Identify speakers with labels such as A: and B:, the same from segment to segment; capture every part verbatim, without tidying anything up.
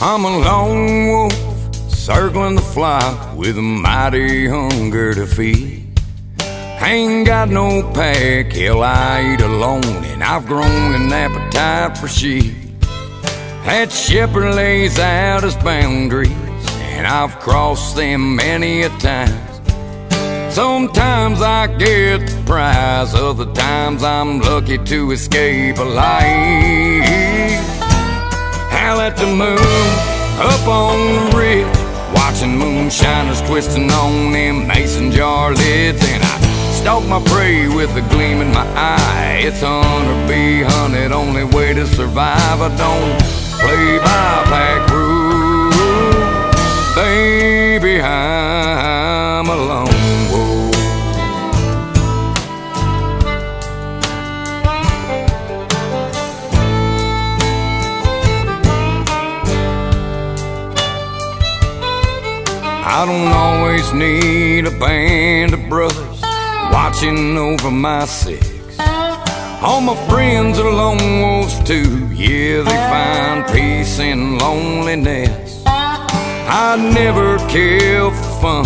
A: I'm a lone wolf, circling the flock with a mighty hunger to feed. Ain't got no pack, hell I eat alone, and I've grown an appetite for sheep. That shepherd lays out his boundaries, and I've crossed them many a time. Sometimes I get the prize, other times I'm lucky to escape a life. Howl at the moon, up on the ridge, watching moonshiners twisting on them mason jar lids. And I stalk my prey with a gleam in my eye. It's hunt or be hunted, only way to survive. I don't play by pack rules, baby, I'm a lone wolf. I don't always need a band of brothers watching over my six. All my friends are lone wolves too. Yeah, they find peace in loneliness. I'd never kill for fun,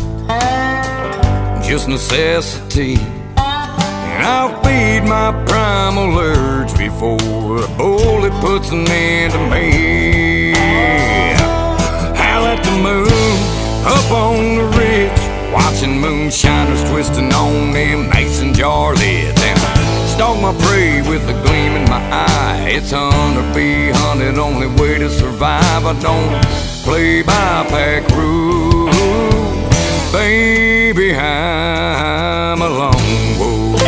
A: just necessity. And I'll feed my primal urge before a bullet puts an end to me. Howl at the moon, up on the ridge, watching moonshiners twisting on them mason jar lids. And I stalk my prey with a gleam in my eye. It's hunt or be hunted, only way to survive. I don't play by pack rules, baby, I'm a lone wolf.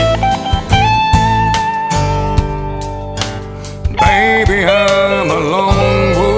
A: Baby, I'm a lone wolf.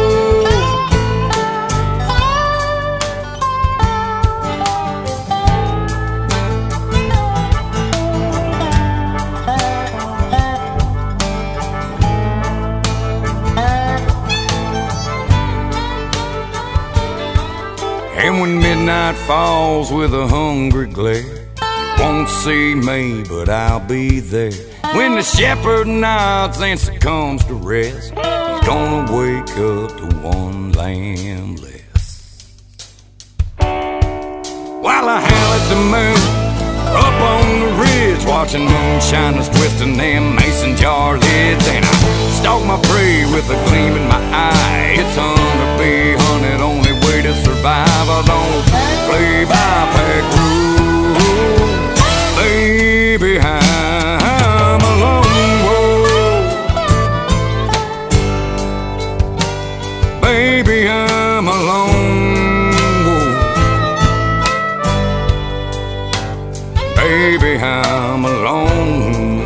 A: And when midnight falls with a hungry glare, you won't see me, but I'll be there. When the shepherd nods and succumbs to rest, he's gonna wake up to one lamb less. While I howl at the moon, up on the ridge, watching moonshiners twisting them mason jar lids. And I stalk my prey with a gleam in my eye. It's hunt or be hunted, only way to survive. I don't play by pack rules, baby, I'm a lone wolf. Baby, I'm a lone wolf. Baby, I'm a lone wolf.